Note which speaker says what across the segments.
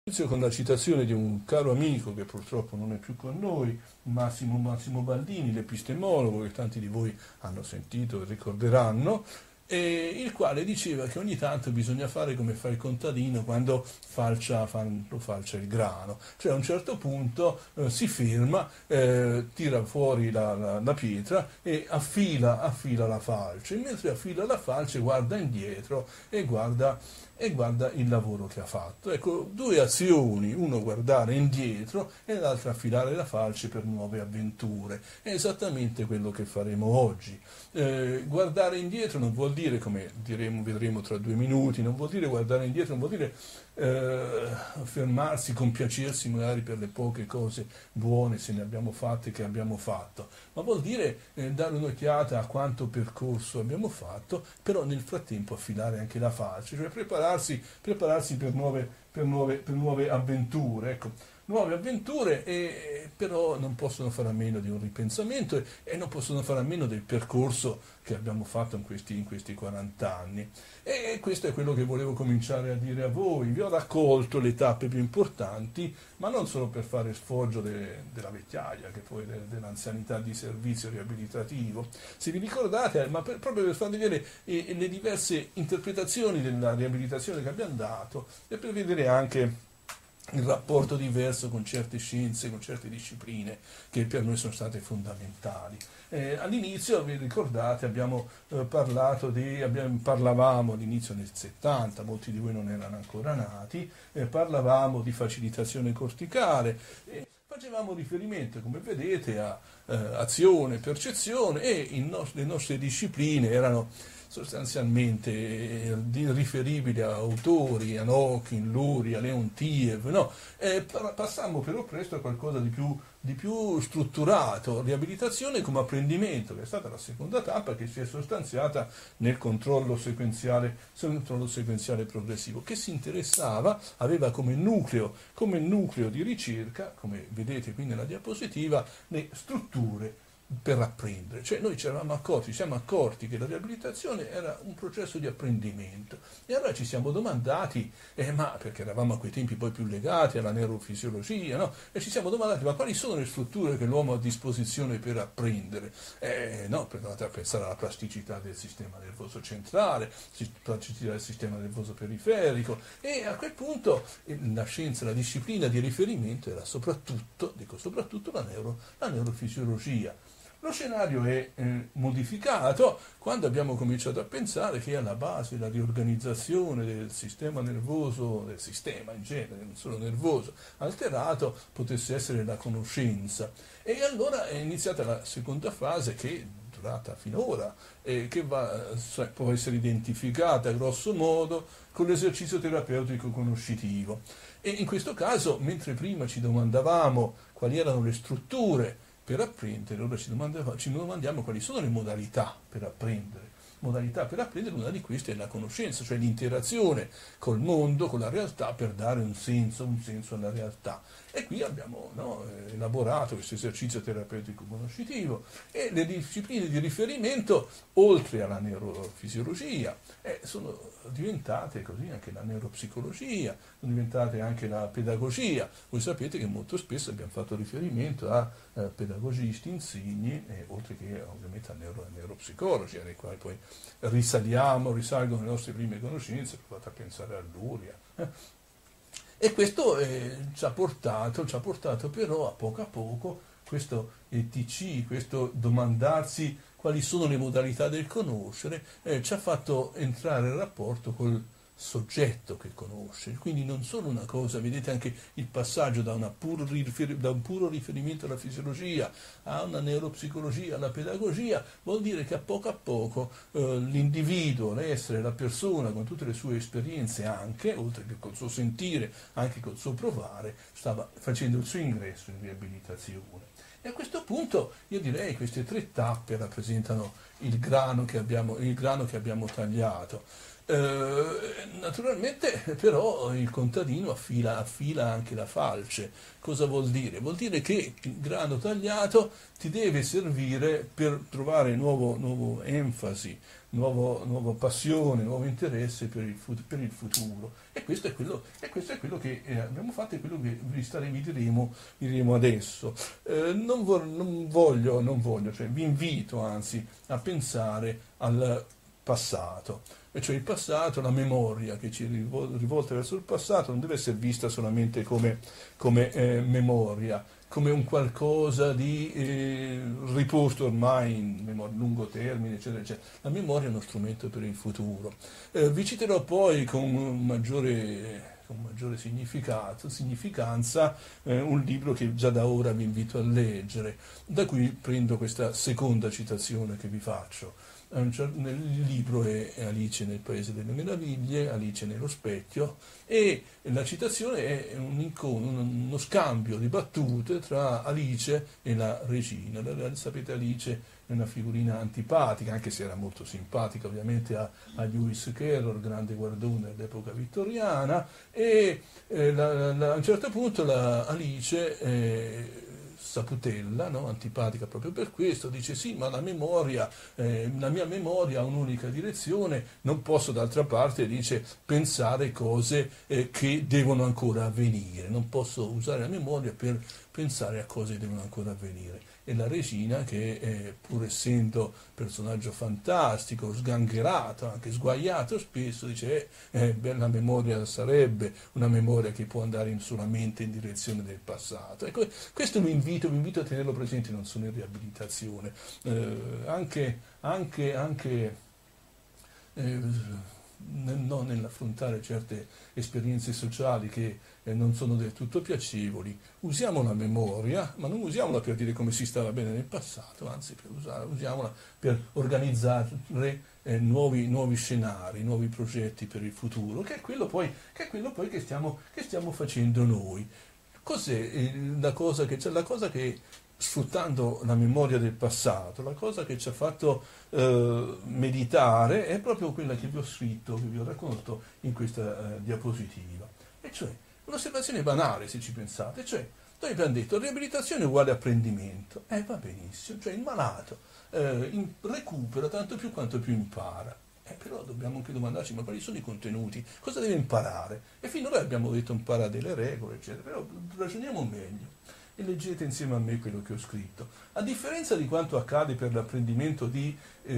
Speaker 1: Inizio con la citazione di un caro amico che purtroppo non è più con noi, Massimo Baldini, l'epistemologo che tanti di voi hanno sentito e ricorderanno, e il quale diceva che ogni tanto bisogna fare come fa il contadino quando lo falcia il grano, cioè a un certo punto si ferma, tira fuori la pietra e affila la falce, e mentre affila la falce guarda indietro e guarda il lavoro che ha fatto. Ecco, due azioni, uno guardare indietro e l'altra affilare la falce per nuove avventure. È esattamente quello che faremo oggi. Guardare indietro non vuol dire, come vedremo tra 2 minuti, non vuol dire guardare indietro, non vuol dire fermarsi, compiacersi magari per le poche cose buone, se ne abbiamo fatte, che abbiamo fatto, ma vuol dire dare un'occhiata a quanto percorso abbiamo fatto, però nel frattempo affilare anche la falce, cioè prepararsi per nuove avventure. Ecco. Nuove avventure, però non possono fare a meno di un ripensamento e non possono fare a meno del percorso che abbiamo fatto in questi 40 anni. E questo è quello che volevo cominciare a dire a voi. Vi ho raccolto le tappe più importanti, ma non solo per fare sfoggio della vecchiaia, che poi dell'anzianità di servizio riabilitativo, se vi ricordate, ma proprio per farvi vedere le diverse interpretazioni della riabilitazione che abbiamo dato e per vedere anche il rapporto diverso con certe scienze, con certe discipline che per noi sono state fondamentali. All'inizio, vi ricordate, parlavamo all'inizio nel 70, molti di voi non erano ancora nati, parlavamo di facilitazione corticale, facevamo riferimento, come vedete, a azione, percezione e le nostre discipline erano sostanzialmente riferibili a autori, a Nokin, Luria, Leontiev, no? Passammo però presto a qualcosa di più strutturato, riabilitazione come apprendimento, che è stata la seconda tappa che si è sostanziata nel controllo sequenziale progressivo, che si interessava, aveva come nucleo di ricerca, come vedete qui nella diapositiva, le strutture per apprendere. Cioè noi ci siamo accorti che la riabilitazione era un processo di apprendimento e allora ci siamo domandati, ma perché eravamo a quei tempi poi più legati alla neurofisiologia, no? E ci siamo domandati, ma quali sono le strutture che l'uomo ha a disposizione per apprendere? No, per andare a pensare alla plasticità del sistema nervoso centrale, plasticità del sistema nervoso periferico, e a quel punto la scienza, la disciplina di riferimento era soprattutto la neurofisiologia. Lo scenario è modificato quando abbiamo cominciato a pensare che alla base la riorganizzazione del sistema nervoso, del sistema in genere, non solo nervoso, alterato, potesse essere la conoscenza. E allora è iniziata la seconda fase che è durata finora e che può essere identificata grosso modo con l'esercizio terapeutico conoscitivo. E in questo caso, mentre prima ci domandavamo quali erano le strutture per apprendere, ora ci domandiamo quali sono le modalità per apprendere. Modalità per apprendere, una di queste è la conoscenza, cioè l'interazione col mondo, con la realtà, per dare un senso alla realtà. E qui abbiamo elaborato questo esercizio terapeutico conoscitivo e le discipline di riferimento, oltre alla neurofisiologia, sono diventate così anche la neuropsicologia, sono diventate anche la pedagogia. Voi sapete che molto spesso abbiamo fatto riferimento a pedagogisti, insigni, oltre che ovviamente a neuropsicologi, ai quali poi risalgono le nostre prime conoscenze, provate a pensare a Luria. E questo ci ha portato però a poco questo ETC, questo domandarsi quali sono le modalità del conoscere, ci ha fatto entrare in rapporto col soggetto che conosce, quindi non solo una cosa, vedete anche il passaggio da un puro riferimento alla fisiologia a una neuropsicologia, alla pedagogia, vuol dire che a poco l'individuo, l'essere, la persona, con tutte le sue esperienze anche, oltre che col suo sentire, anche col suo provare, stava facendo il suo ingresso in riabilitazione. E a questo punto io direi che queste 3 tappe rappresentano il grano che abbiamo tagliato. Naturalmente però il contadino affila anche la falce. Cosa vuol dire? Vuol dire che il grano tagliato ti deve servire per trovare nuovo enfasi, nuova passione, nuovo interesse per il futuro. E questo è quello che abbiamo fatto e quello che vi diremo adesso. Non voglio, cioè vi invito anzi a pensare al passato, e cioè il passato, la memoria che ci rivolta verso il passato non deve essere vista solamente come memoria, come un qualcosa di riposto ormai in lungo termine, eccetera, eccetera. La memoria è uno strumento per il futuro. Vi citerò poi con maggiore significanza un libro che già da ora vi invito a leggere, da cui prendo questa seconda citazione che vi faccio. Il libro è Alice nel Paese delle Meraviglie, Alice nello specchio, e la citazione è uno scambio di battute tra Alice e la regina. Sapete, Alice è una figurina antipatica, anche se era molto simpatica ovviamente a Lewis Carroll, grande guardone dell'epoca vittoriana, e a un certo punto Alice saputella, no? Antipatica proprio per questo, dice sì, ma la mia memoria ha un'unica direzione, non posso d'altra parte, dice, pensare cose che devono ancora avvenire, non posso usare la memoria per pensare a cose che devono ancora avvenire. E la regina, che pur essendo personaggio fantastico, sgangherato, anche sguaiato spesso, dice la memoria sarebbe una memoria che può andare solamente in direzione del passato. Ecco, questo vi invito a tenerlo presente, non solo in riabilitazione, non nell'affrontare certe esperienze sociali che non sono del tutto piacevoli. Usiamo la memoria, ma non usiamola per dire come si stava bene nel passato, anzi usiamola per organizzare nuovi scenari, nuovi progetti per il futuro, che è quello poi che stiamo facendo noi. Cos'è la cosa che sfruttando la memoria del passato, la cosa che ci ha fatto meditare è proprio quella che vi ho scritto, che vi ho raccontato in questa diapositiva, e cioè un'osservazione banale, se ci pensate, cioè noi abbiamo detto riabilitazione uguale apprendimento, va benissimo, cioè il malato recupera tanto più quanto più impara. Però dobbiamo anche domandarci, ma quali sono i contenuti? Cosa deve imparare? E finora abbiamo detto impara delle regole, eccetera, però ragioniamo meglio e leggete insieme a me quello che ho scritto. A differenza di quanto accade per l'apprendimento di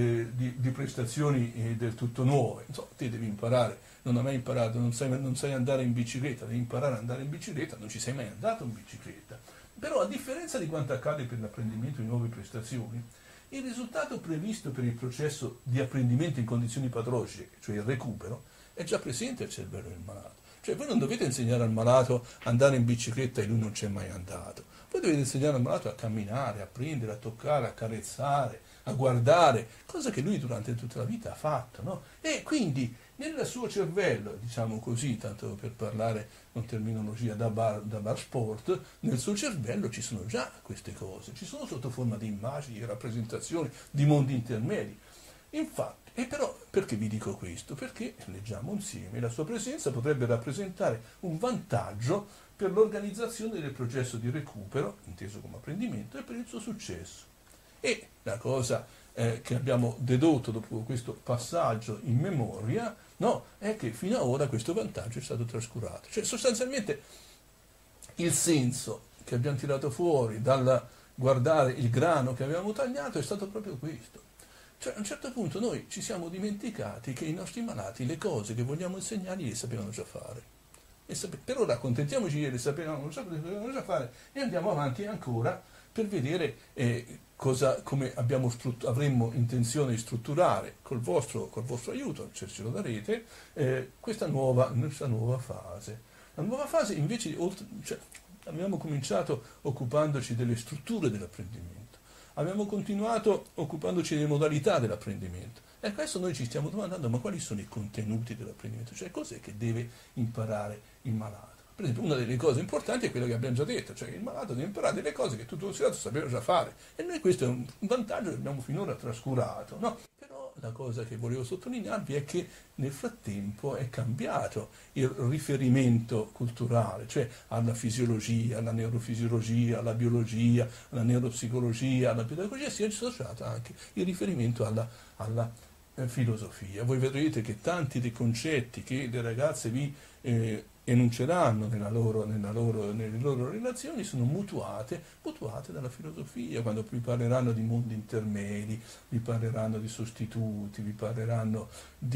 Speaker 1: prestazioni del tutto nuove, te devi imparare, non hai mai imparato, non sai andare in bicicletta, devi imparare ad andare in bicicletta, non ci sei mai andato in bicicletta. Però a differenza di quanto accade per l'apprendimento di nuove prestazioni, il risultato previsto per il processo di apprendimento in condizioni patologiche, cioè il recupero, è già presente al cervello del malato. Cioè voi non dovete insegnare al malato a andare in bicicletta e lui non c'è mai andato. Voi dovete insegnare al malato a camminare, a prendere, a toccare, a carezzare, a guardare, cosa che lui durante tutta la vita ha fatto, no? E quindi nel suo cervello, diciamo così, tanto per parlare con terminologia da bar sport, nel suo cervello ci sono già queste cose, ci sono sotto forma di immagini, di rappresentazioni, di mondi intermedi. Infatti, e però perché vi dico questo? Perché leggiamo insieme, la sua presenza potrebbe rappresentare un vantaggio per l'organizzazione del processo di recupero, inteso come apprendimento, e per il suo successo. E la cosa che abbiamo dedotto dopo questo passaggio in memoria, no, è che fino ad ora questo vantaggio è stato trascurato. Cioè sostanzialmente il senso che abbiamo tirato fuori dal guardare il grano che avevamo tagliato è stato proprio questo. Cioè a un certo punto noi ci siamo dimenticati che i nostri malati le cose che vogliamo insegnargli le sapevano già fare. Per ora accontentiamoci che le sapevano già fare e andiamo avanti ancora per vedere come avremmo intenzione di strutturare col vostro aiuto, se ce lo darete, questa nuova fase. La nuova fase invece, abbiamo cominciato occupandoci delle strutture dell'apprendimento, abbiamo continuato occupandoci delle modalità dell'apprendimento. E adesso noi ci stiamo domandando, ma quali sono i contenuti dell'apprendimento? Cioè cos'è che deve imparare il malato? Per esempio, una delle cose importanti è quella che abbiamo già detto, cioè che il malato deve imparare delle cose che tutto considerato sapeva già fare. E noi questo è un vantaggio che abbiamo finora trascurato, no? Però seconda cosa che volevo sottolinearvi è che nel frattempo è cambiato il riferimento culturale, cioè alla fisiologia, alla neurofisiologia, alla biologia, alla neuropsicologia, alla pedagogia, si è associato anche il riferimento alla filosofia. Voi vedrete che tanti dei concetti che le ragazze vi enunceranno nelle loro relazioni sono mutuate dalla filosofia, quando vi parleranno di mondi intermedi, vi parleranno di sostituti, vi parleranno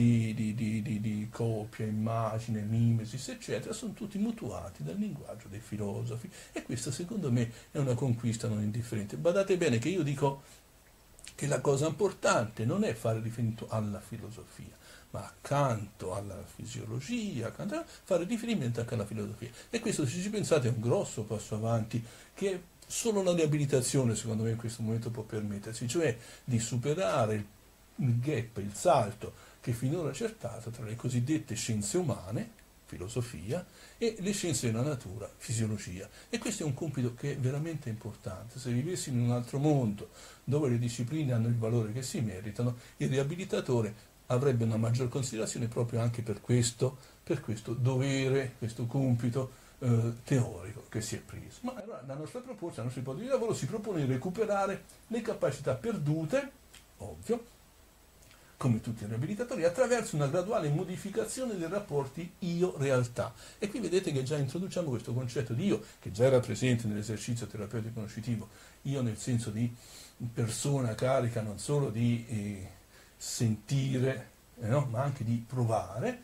Speaker 1: di coppia, immagine, mimesis, eccetera, sono tutti mutuati dal linguaggio dei filosofi, e questa secondo me è una conquista non indifferente. Badate bene che io dico che la cosa importante non è fare riferimento alla filosofia, ma accanto alla fisiologia, fare riferimento anche alla filosofia. E questo, se ci pensate, è un grosso passo avanti che solo la riabilitazione, secondo me, in questo momento può permettersi, cioè di superare il gap, il salto che finora c'è stato tra le cosiddette scienze umane, filosofia, e le scienze della natura, fisiologia. E questo è un compito che è veramente importante. Se vivessimo in un altro mondo dove le discipline hanno il valore che si meritano, il riabilitatore avrebbe una maggior considerazione proprio anche per questo dovere, questo compito teorico che si è preso. Ma allora la nostra proposta, la nostra ipotesi di lavoro si propone di recuperare le capacità perdute, ovvio, come tutti i riabilitatori, attraverso una graduale modificazione dei rapporti io-realtà. E qui vedete che già introduciamo questo concetto di io, che già era presente nell'esercizio terapeutico conoscitivo, io nel senso di persona carica non solo di sentire, no? Ma anche di provare,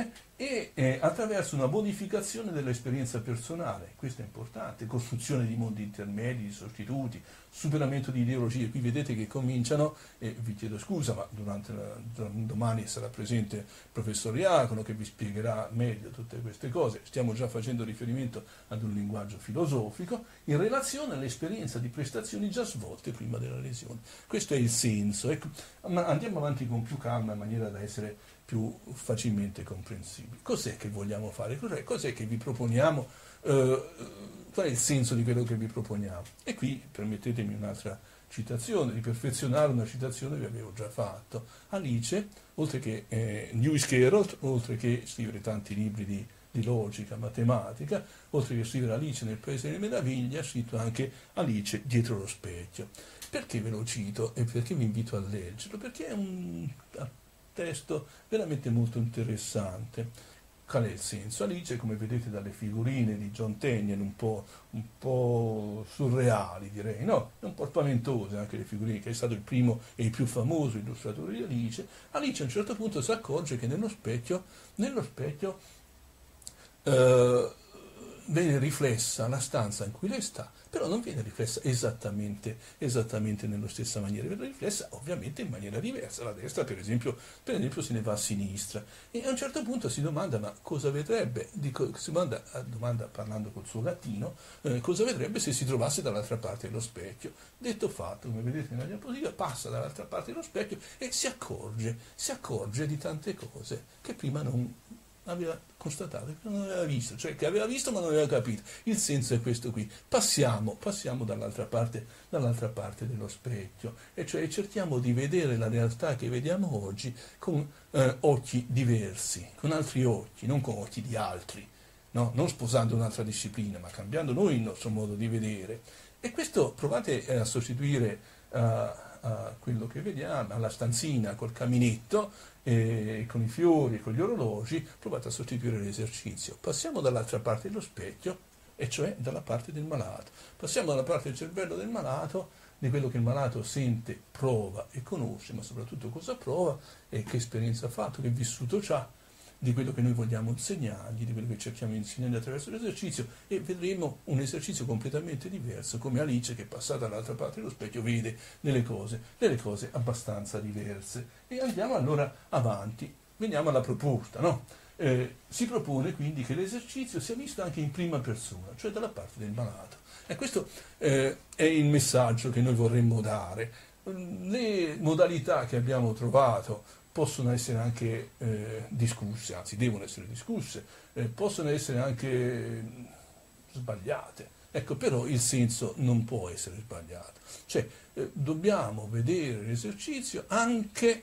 Speaker 1: e attraverso una modificazione dell'esperienza personale. Questo è importante: costruzione di mondi intermedi, di sostituti, superamento di ideologie. Qui vedete che cominciano, e vi chiedo scusa, ma domani sarà presente il professor Iacono che vi spiegherà meglio tutte queste cose. Stiamo già facendo riferimento ad un linguaggio filosofico in relazione all'esperienza di prestazioni già svolte prima della lesione. Questo è il senso. Ecco, ma andiamo avanti con più calma, in maniera da essere più facilmente comprensibili. Cos'è che vogliamo fare? Cos'è che vi proponiamo? Qual è il senso di quello che vi proponiamo? E qui permettetemi un'altra citazione, di perfezionare una citazione che vi avevo già fatto. Alice, oltre che Lewis Carroll, oltre che scrivere tanti libri di logica, matematica, oltre che scrivere Alice nel Paese delle Meraviglie, ha scritto anche Alice dietro lo specchio. Perché ve lo cito e perché vi invito a leggerlo? Perché è un testo veramente molto interessante. Qual è il senso? Alice, come vedete dalle figurine di John Tenniel, un po' surreali, direi, no? Un po' spaventose anche le figurine, che è stato il primo e il più famoso illustratore di Alice. Alice a un certo punto si accorge che nello specchio viene riflessa la stanza in cui lei sta, però non viene riflessa esattamente nella stessa maniera, viene riflessa ovviamente in maniera diversa. La destra, per esempio se ne va a sinistra, e a un certo punto si domanda: ma cosa vedrebbe? Domanda parlando col suo gattino, cosa vedrebbe se si trovasse dall'altra parte dello specchio? Detto fatto, come vedete nella diapositiva, passa dall'altra parte dello specchio e si accorge di tante cose che prima non aveva constatato, che non aveva visto, cioè che aveva visto ma non aveva capito. Il senso è questo qui: passiamo dall'altra parte dello specchio, e cioè cerchiamo di vedere la realtà che vediamo oggi con occhi diversi, con altri occhi, non con occhi di altri, no? Non sposando un'altra disciplina, ma cambiando noi il nostro modo di vedere. E questo provate a sostituire a quello che vediamo, alla stanzina col caminetto, con i fiori, con gli orologi, provate a sostituire l'esercizio. Passiamo dall'altra parte dello specchio, e cioè dalla parte del malato. Passiamo dalla parte del cervello del malato, di quello che il malato sente, prova e conosce, ma soprattutto cosa prova e che esperienza ha fatto, che vissuto c'ha, di quello che noi vogliamo insegnargli, di quello che cerchiamo di insegnargli attraverso l'esercizio, e vedremo un esercizio completamente diverso, come Alice, che passata dall'altra parte dello specchio vede delle cose abbastanza diverse. E andiamo allora avanti, veniamo alla proposta, no? Si propone quindi che l'esercizio sia visto anche in prima persona, cioè dalla parte del malato. E questo è il messaggio che noi vorremmo dare. Le modalità che abbiamo trovato possono essere anche discusse, anzi devono essere discusse, possono essere anche sbagliate. Ecco, però il senso non può essere sbagliato. Cioè, dobbiamo vedere l'esercizio anche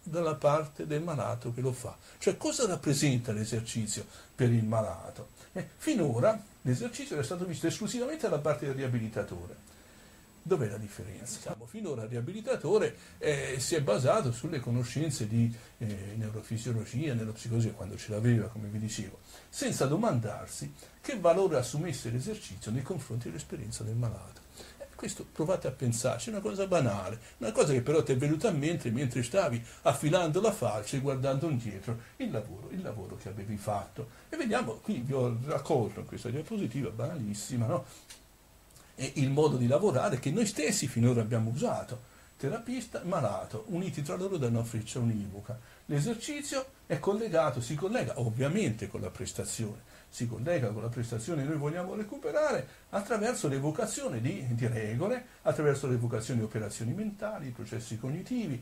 Speaker 1: dalla parte del malato che lo fa. Cioè, cosa rappresenta l'esercizio per il malato? Finora l'esercizio era stato visto esclusivamente dalla parte del riabilitatore. Dov'è la differenza? Finora il riabilitatore si è basato sulle conoscenze di neurofisiologia, neuropsicologia, quando ce l'aveva, come vi dicevo, senza domandarsi che valore assumesse l'esercizio nei confronti dell'esperienza del malato. Questo provate a pensarci, è una cosa banale, una cosa che però ti è venuta a mente mentre stavi affilando la falce e guardando indietro il lavoro che avevi fatto. E vediamo, qui vi ho raccolto in questa diapositiva banalissima, no? È il modo di lavorare che noi stessi finora abbiamo usato. Terapista, malato, uniti tra loro da una freccia univoca. L'esercizio è collegato, si collega ovviamente con la prestazione, si collega con la prestazione che noi vogliamo recuperare attraverso l'evocazione di regole, attraverso l'evocazione di operazioni mentali, processi cognitivi,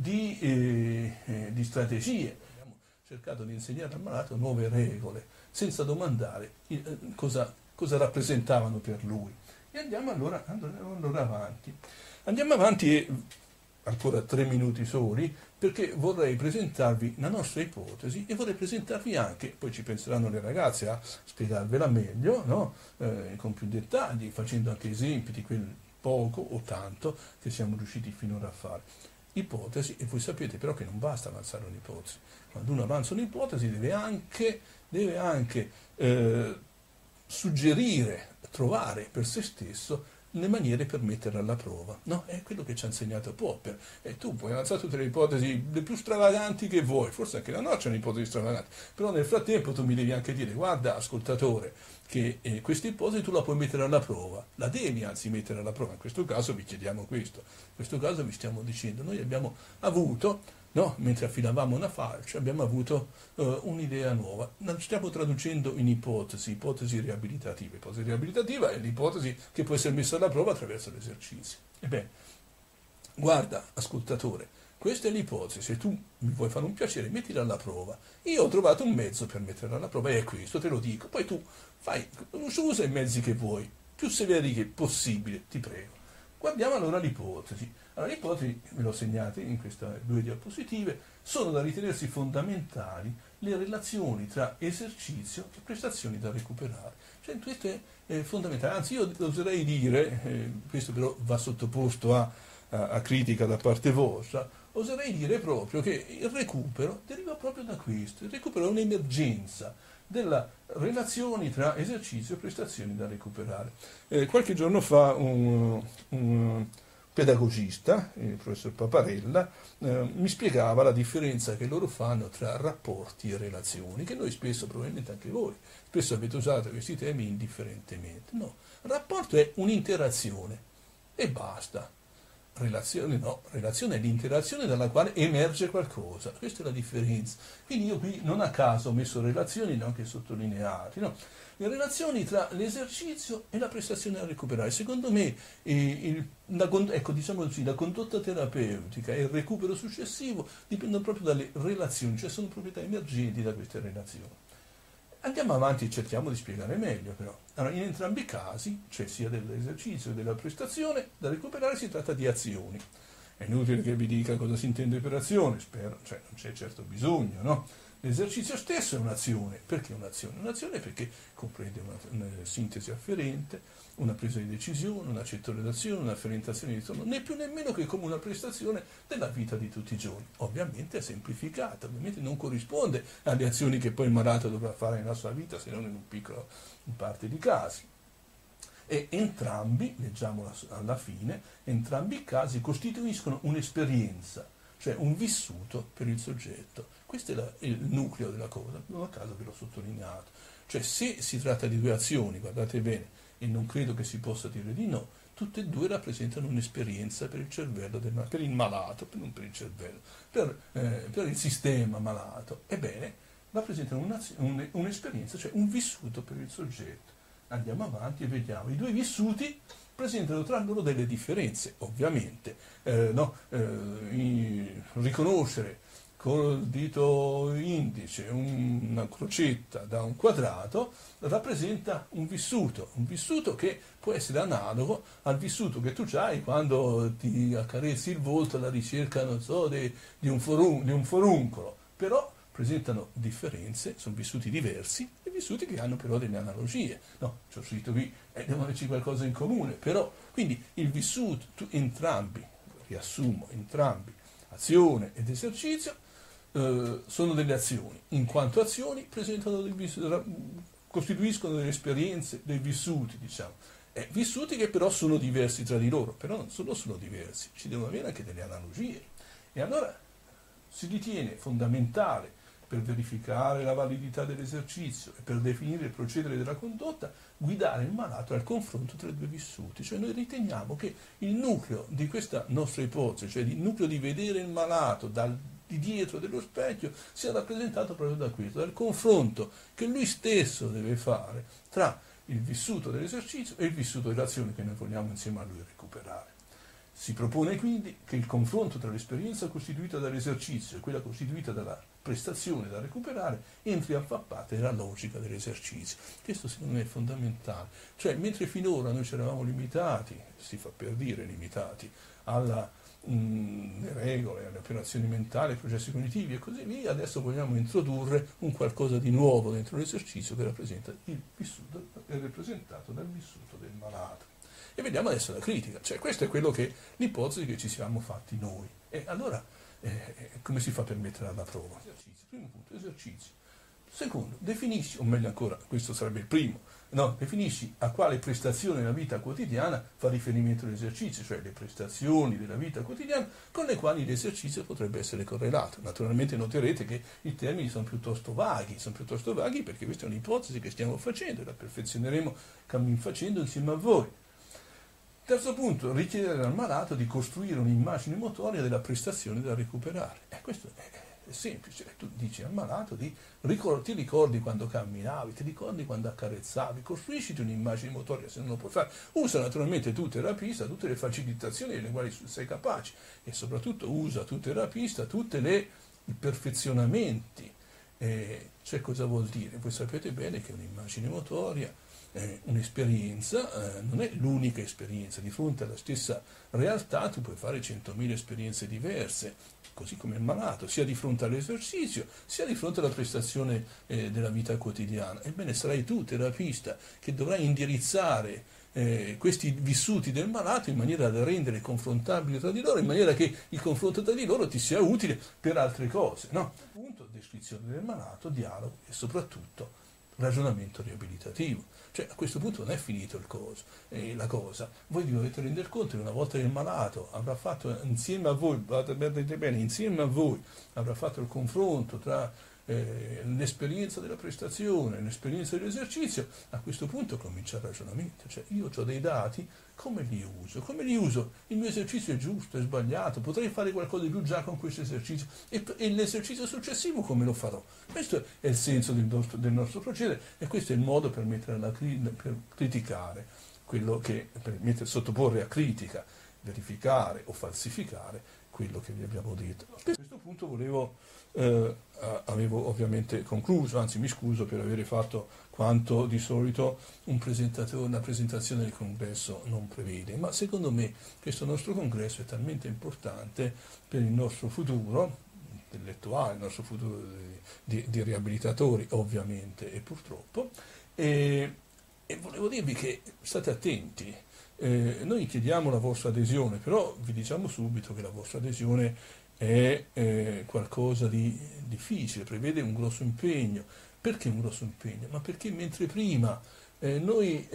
Speaker 1: di strategie. Abbiamo cercato di insegnare al malato nuove regole, senza domandare cosa rappresentavano per lui. E andiamo allora avanti. Andiamo avanti e ancora 3 minuti soli, perché vorrei presentarvi la nostra ipotesi e vorrei presentarvi anche, poi ci penseranno le ragazze a spiegarvela meglio, no? Con più dettagli, facendo anche esempi di quel poco o tanto che siamo riusciti finora a fare. Ipotesi, e voi sapete però che non basta avanzare un'ipotesi. Quando uno avanza un'ipotesi deve anche suggerire, trovare per se stesso le maniere per metterla alla prova, no? È quello che ci ha insegnato Popper. E tu puoi avanzare tutte le ipotesi le più stravaganti che vuoi, forse anche la nostra è un'ipotesi stravagante, però nel frattempo tu mi devi anche dire: guarda, ascoltatore, che questa ipotesi tu la puoi mettere alla prova, la devi anzi mettere alla prova. In questo caso vi chiediamo questo, in questo caso vi stiamo dicendo: noi abbiamo avuto, no, mentre affilavamo una falce, abbiamo avuto un'idea nuova. La stiamo traducendo in ipotesi riabilitative. Ipotesi riabilitativa è l'ipotesi che può essere messa alla prova attraverso l'esercizio. Ebbene, guarda, ascoltatore, questa è l'ipotesi. Se tu mi vuoi fare un piacere, mettila alla prova. Io ho trovato un mezzo per metterla alla prova, e è questo, te lo dico. Poi tu usa i mezzi che vuoi, più severi che possibile, ti prego. Guardiamo allora l'ipotesi. Allora, le ipotesi, ve l'ho segnate in queste 2 diapositive, sono da ritenersi fondamentali le relazioni tra esercizio e prestazioni da recuperare. Cioè, questo è fondamentale. Anzi, io oserei dire, questo però va sottoposto a critica da parte vostra, oserei dire proprio che il recupero deriva proprio da questo. Il recupero è un'emergenza della relazioni tra esercizio e prestazioni da recuperare. Qualche giorno fa un pedagogista, il professor Paparella, mi spiegava la differenza che loro fanno tra rapporti e relazioni, che noi spesso, probabilmente anche voi, spesso avete usato questi temi indifferentemente. No, rapporto è un'interazione e basta. Relazione no, relazione è l'interazione dalla quale emerge qualcosa, questa è la differenza. Quindi io qui non a caso ho messo relazioni, neanche sottolineati, no? Le relazioni tra l'esercizio e la prestazione da recuperare. Secondo me la condotta terapeutica e il recupero successivo dipendono proprio dalle relazioni, cioè sono proprietà emergenti da queste relazioni. Andiamo avanti e cerchiamo di spiegare meglio però. Allora, in entrambi i casi, cioè sia dell'esercizio che della prestazione, da recuperare si tratta di azioni. È inutile che vi dica cosa si intende per azione, spero, cioè non c'è certo bisogno, no? L'esercizio stesso è un'azione. Perché un'azione? Un'azione perché comprende una sintesi afferente, una presa di decisione, una cettoredazione, una fermentazione di tono, né più né meno che come una prestazione della vita di tutti i giorni. Ovviamente è semplificata, ovviamente non corrisponde alle azioni che poi il malato dovrà fare nella sua vita, se non in parte di casi. E entrambi, leggiamo alla fine, entrambi i casi costituiscono un'esperienza, cioè un vissuto per il soggetto. Questo è il nucleo della cosa, non a caso ve l'ho sottolineato. Cioè, se si tratta di 2 azioni, guardate bene, e non credo che si possa dire di no, tutte e 2 rappresentano un'esperienza per il cervello, per il malato, non per il cervello, per il sistema malato. Ebbene, rappresentano un'esperienza, cioè un vissuto per il soggetto. Andiamo avanti e vediamo. I 2 vissuti presentano tra loro delle differenze, ovviamente. Riconoscere col dito indice una crocetta da un quadrato rappresenta un vissuto che può essere analogo al vissuto che tu hai quando ti accarezzi il volto alla ricerca, non so, di un foruncolo, però presentano differenze, sono vissuti diversi e vissuti che hanno però delle analogie. No, c'ho scritto qui, devono averci qualcosa in comune, però, quindi il vissuto, entrambi, riassumo, entrambi, azione ed esercizio, sono delle azioni, in quanto azioni costituiscono delle esperienze, dei vissuti, diciamo, vissuti che però sono diversi tra di loro, però non solo sono diversi, ci devono avere anche delle analogie. E allora si ritiene fondamentale, per verificare la validità dell'esercizio e per definire il procedere della condotta, guidare il malato al confronto tra i due vissuti. Cioè noi riteniamo che il nucleo di questa nostra ipotesi, cioè il nucleo di vedere il malato di dietro dello specchio, sia rappresentato proprio da questo, dal confronto che lui stesso deve fare tra il vissuto dell'esercizio e il vissuto dell'azione che noi vogliamo insieme a lui recuperare. Si propone quindi che il confronto tra l'esperienza costituita dall'esercizio e quella costituita dalla prestazione da recuperare entri a far parte della logica dell'esercizio. Questo secondo me è fondamentale. Cioè, mentre finora noi ci eravamo limitati, si fa per dire limitati, alle regole, alle operazioni mentali, ai processi cognitivi e così via, adesso vogliamo introdurre un qualcosa di nuovo dentro l'esercizio che rappresenta il vissuto, è rappresentato dal vissuto del malato. E vediamo adesso la critica, cioè questo è quello che l'ipotesi che ci siamo fatti noi. E allora come si fa per mettere alla prova? Esercizio. Primo punto, esercizio. Secondo, definisci, o meglio ancora, questo sarebbe il primo, no? Definisci a quale prestazione della vita quotidiana fa riferimento l'esercizio, cioè le prestazioni della vita quotidiana con le quali l'esercizio potrebbe essere correlato. Naturalmente noterete che i termini sono piuttosto vaghi perché questa è un'ipotesi che stiamo facendo e la perfezioneremo facendo insieme a voi. Terzo punto, richiedere al malato di costruire un'immagine motoria della prestazione da recuperare. Questo è semplice, tu dici al malato ti ricordi quando camminavi, ti ricordi quando accarezzavi, costruisciti un'immagine motoria, se non lo puoi fare. Usa naturalmente tu terapista, tutte le facilitazioni delle quali sei capace e soprattutto usa tu terapista tutti i perfezionamenti. Cioè cosa vuol dire? Voi sapete bene che un'immagine motoria, un'esperienza, non è l'unica esperienza, di fronte alla stessa realtà tu puoi fare 100.000 esperienze diverse, così come il malato, sia di fronte all'esercizio, sia di fronte alla prestazione della vita quotidiana. Ebbene, sarai tu, terapista, che dovrai indirizzare questi vissuti del malato in maniera da rendere confrontabili tra di loro, in maniera che il confronto tra di loro ti sia utile per altre cose, no? Appunto, descrizione del malato, dialogo e soprattutto ragionamento riabilitativo. Cioè, a questo punto non è finito la cosa. Voi vi dovete rendere conto che una volta che il malato avrà fatto insieme a voi, guardate bene, insieme a voi avrà fatto il confronto tra l'esperienza della prestazione e l'esperienza dell'esercizio, a questo punto comincia il ragionamento. Cioè, io ho dei dati, come li uso? Come li uso? Il mio esercizio è giusto, è sbagliato, potrei fare qualcosa di più già con questo esercizio e l'esercizio successivo come lo farò? Questo è il senso del nostro procedere e questo è il modo per per criticare sottoporre a critica, verificare o falsificare quello che vi abbiamo detto. A questo punto avevo ovviamente concluso, anzi mi scuso per aver fatto quanto di solito una presentazione del congresso non prevede, ma secondo me questo nostro congresso è talmente importante per il nostro futuro intellettuale, il nostro futuro di riabilitatori ovviamente e purtroppo, e volevo dirvi che state attenti. Noi chiediamo la vostra adesione, però vi diciamo subito che la vostra adesione è qualcosa di difficile, prevede un grosso impegno. Perché un grosso impegno? Ma perché mentre prima noi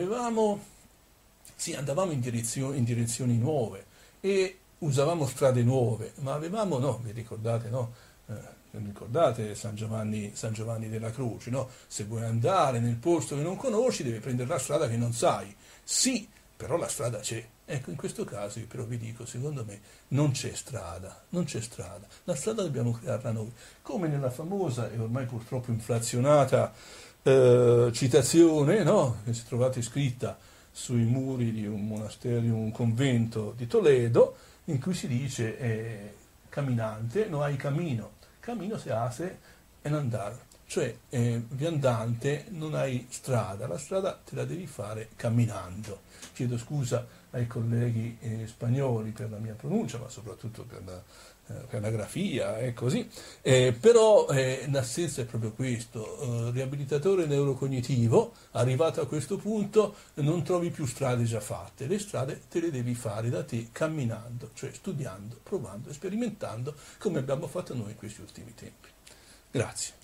Speaker 1: andavamo in direzioni nuove e usavamo strade nuove, ma vi ricordate, no? Ricordate San Giovanni della Croce, no? Se vuoi andare nel posto che non conosci devi prendere la strada che non sai. Sì, però la strada c'è. Ecco, in questo caso io però vi dico, secondo me non c'è strada, la strada dobbiamo crearla noi, come nella famosa e ormai purtroppo inflazionata citazione, no? Che si trovate scritta sui muri di un monastero, un convento di Toledo, in cui si dice camminante, no hay camino. Camino si hace en andar, cioè viandante non hai strada, la strada te la devi fare camminando. Chiedo scusa ai colleghi spagnoli per la mia pronuncia, ma soprattutto per la grafia e così, però nel senso è proprio questo, riabilitatore neurocognitivo, arrivato a questo punto non trovi più strade già fatte, le strade te le devi fare da te camminando, cioè studiando, provando, sperimentando, come abbiamo fatto noi in questi ultimi tempi. Grazie.